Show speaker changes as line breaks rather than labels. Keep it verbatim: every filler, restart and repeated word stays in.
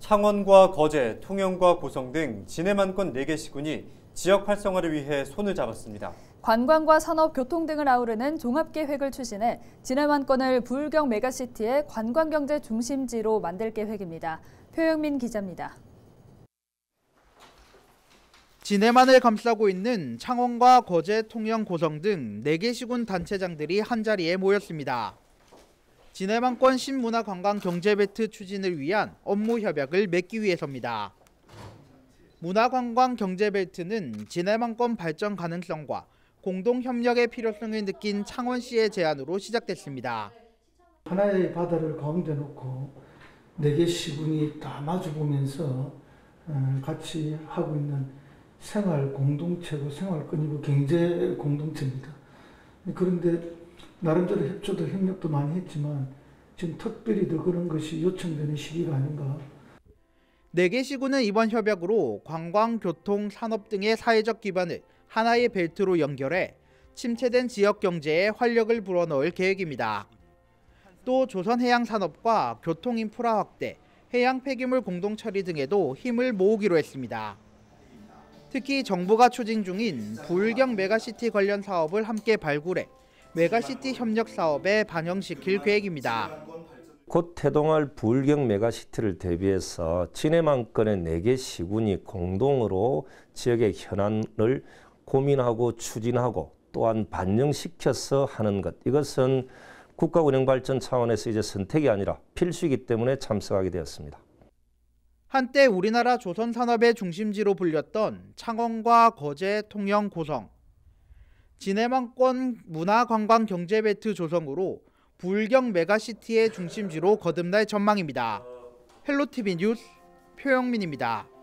창원과 거제, 통영과 고성 등 진해만권 네 개 시군이 지역 활성화를 위해 손을 잡았습니다.
관광과 산업, 교통 등을 아우르는 종합계획을 추진해 진해만권을 부울경 메가시티의 관광경제 중심지로 만들 계획입니다. 표영민 기자입니다.
진해만을 감싸고 있는 창원과 거제, 통영, 고성 등 네 개 시군 단체장들이 한자리에 모였습니다. 진해만권 신문화관광경제벨트 추진을 위한 업무 협약을 맺기 위해서입니다. 문화관광경제벨트는 진해만권 발전 가능성과 공동협력의 필요성을 느낀 창원시의 제안으로 시작됐습니다.
하나의 바다를 가운데 놓고 네 개 시군이 다 마주보면서 같이 하고 있는 생활 공동체고 생활권이고 경제 공동체입니다. 그런데 나름대로 협조도 협력도 많이 했지만 지금 특별히 더 그런 것이 요청되는 시기가 아닌가.
네 개 시군은 이번 협약으로 관광, 교통, 산업 등의 사회적 기반을 하나의 벨트로 연결해 침체된 지역 경제에 활력을 불어넣을 계획입니다. 또 조선해양산업과 교통인프라 확대, 해양 폐기물 공동 처리 등에도 힘을 모으기로 했습니다. 특히 정부가 추진 중인 부울경 메가시티 관련 사업을 함께 발굴해 메가시티 협력 사업에 반영시킬 계획입니다.
곧 태동할 부울경 메가시티를 대비해서 진해만권의 네 개 시군이 공동으로 지역의 현안을 고민하고 추진하고 또한 반영시켜서 하는 것. 이것은 국가 운영 발전 차원에서 이제 선택이 아니라 필수이기 때문에 참석하게 되었습니다.
한때 우리나라 조선 산업의 중심지로 불렸던 창원과 거제, 통영, 고성. 진해만권 문화관광경제벨트 조성으로 부울경 메가시티의 중심지로 거듭날 전망입니다. 헬로티비 뉴스 표영민입니다.